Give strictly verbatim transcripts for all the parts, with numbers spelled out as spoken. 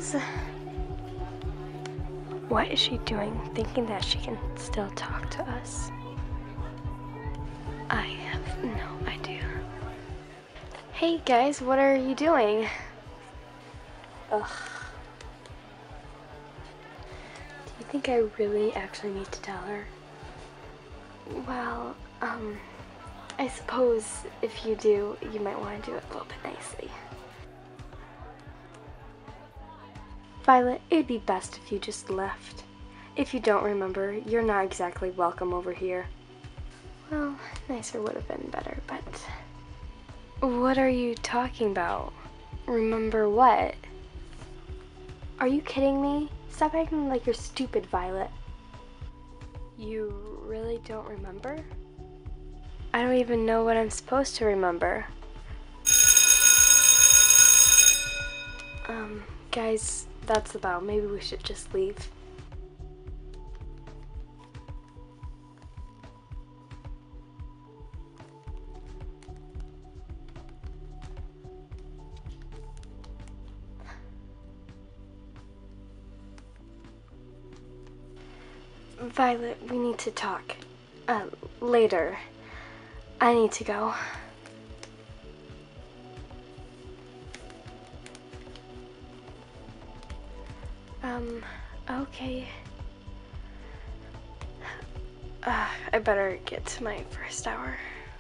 guys. What is she doing, thinking that she can still talk to us? I have no idea. Hey guys, what are you doing? Ugh. Do you think I really actually need to tell her? Well, um, I suppose if you do, you might want to do it a little bit nicely. Violet, it'd be best if you just left. If you don't remember, you're not exactly welcome over here. Well, nicer would have been better, but... What are you talking about? Remember what? Are you kidding me? Stop acting like you're stupid, Violet. You really don't remember? I don't even know what I'm supposed to remember. Um, guys, that's about. Maybe we should just leave. Violet, we need to talk. Uh, later. I need to go. Um, okay. Uh, I better get to my first hour.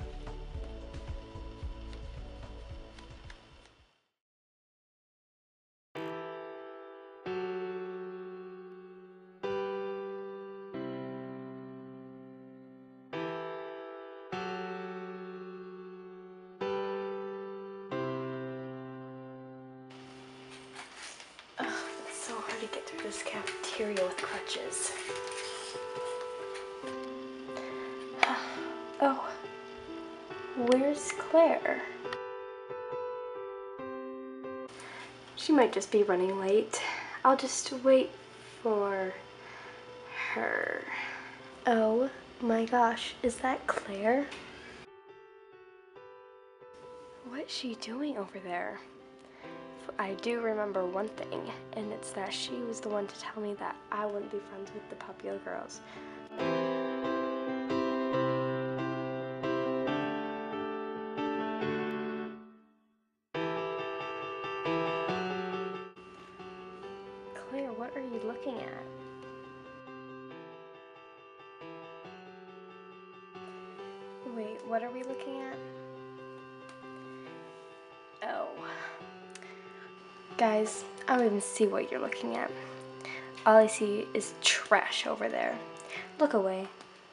Ugh, it's so hard to get through this cafeteria with crutches. Oh, where's Claire? She might just be running late. I'll just wait for her. Oh my gosh, is that Claire? What's she doing over there? I do remember one thing, and it's that she was the one to tell me that I wouldn't be friends with the popular girls. Claire, what are you looking at? Wait, what are we looking at? Oh. Guys, I don't even see what you're looking at. All I see is trash over there. Look away.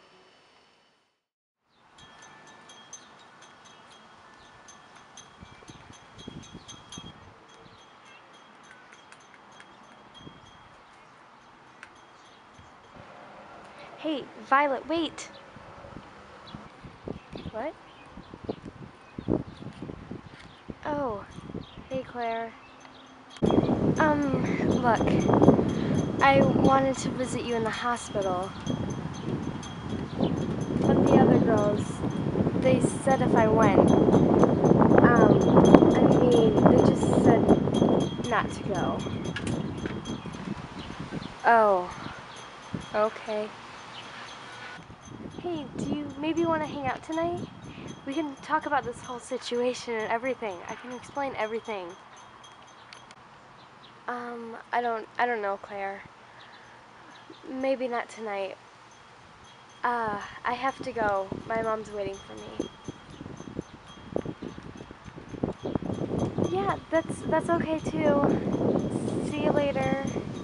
Hey, Violet, wait! What? Oh, hey Claire. Um, look, I wanted to visit you in the hospital, but the other girls, they said if I went, um, I mean, they just said not to go. Oh, okay. Hey, do you maybe want to hang out tonight? We can talk about this whole situation and everything. I can explain everything. Um, I don't, I don't know, Claire. Maybe not tonight. Uh, I have to go. My mom's waiting for me. Yeah, that's, that's okay too. See you later.